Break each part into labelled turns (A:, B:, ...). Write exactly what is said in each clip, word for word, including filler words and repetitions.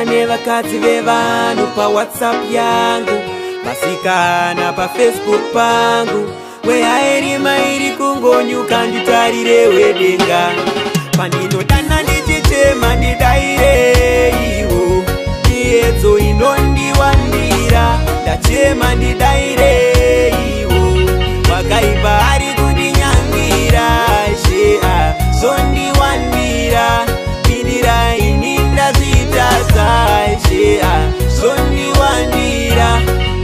A: ndasara nevakadzi vevanhu pa WhatsApp yangu, vasikana pa Facebook pangu, wehairi mairi kungonyuka nditarire wedenga, pandinodana ndichichema ndidaireiwo, iyedzo inondiwandira, ndachema ndidaireiwo, wakaipa ari kundinyangira, shea zondiwandira, bidira ini ndazvitadza, shea zondiwandira,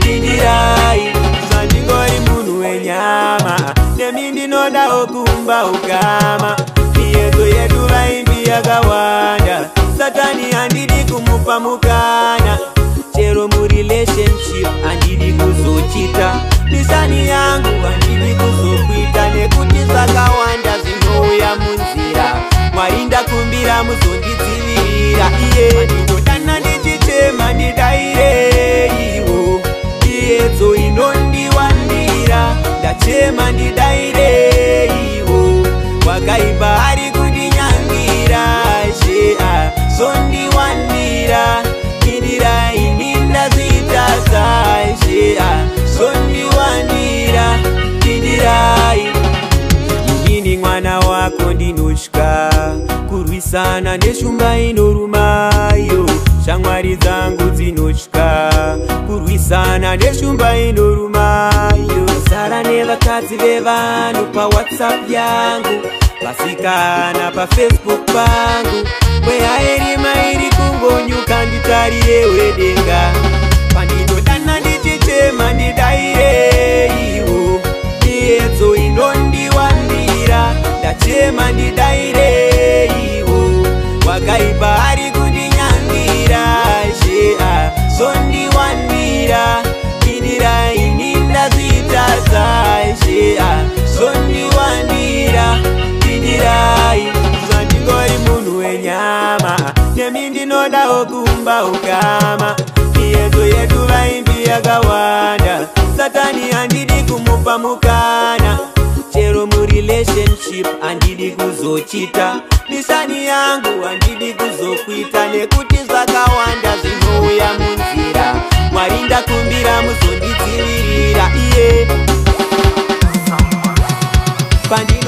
A: bidirai sandingori munhu wenyama, nemi ndinodawo kumba ukama, iyedzo yedu vaimbi yakawanda, satani handidi kumupa mukana, chero murelationship handidi kuzochita, misani yangu handidi kuzokuita, nekuti zvakawanda zvinouya munzira, Mwari ndakumbira muzondidzivirira, iye ndinodana ndichichema ndidaireiwo, iyedzo inondiwandira, ndachema ndidaireiwo, wakaipa ari kundinyangira, shea zondiwandira, bidira ini ndazvitadza, shea zondiwandira, bidirai inini mwana wako ndinotya kurwisana neshumba inorumayo, shamwari dzangu dzinotya kurwisana neshumba inorumayo, ndasara nevakadzi vevanhu pa WhatsApp yangu, vasikana pa Facebook pangu, wehairi mairi kungonyuka nditarire wedenga, pandinodana ndichichema ndidaireiwo, iyedzo inondiwandira, ndachema ndidaireiwo, wakaipa ari kundinyangira, shea zondiwandira, bidira ini ndazvitadza, shea zondiwandira, bidirai sandingori munhu wenyama, nemi ndinodawo kumba ukama, iyedzo yedu vaimbi yakawanda, satani handidi kumupa mukana, chero murelationship handidi kuzochita, misani yangu handidi kuzokuita, nekuti zvakawanda zvinouya munzira, Mwari ndakumbira muzondidzivirira, iye Pandi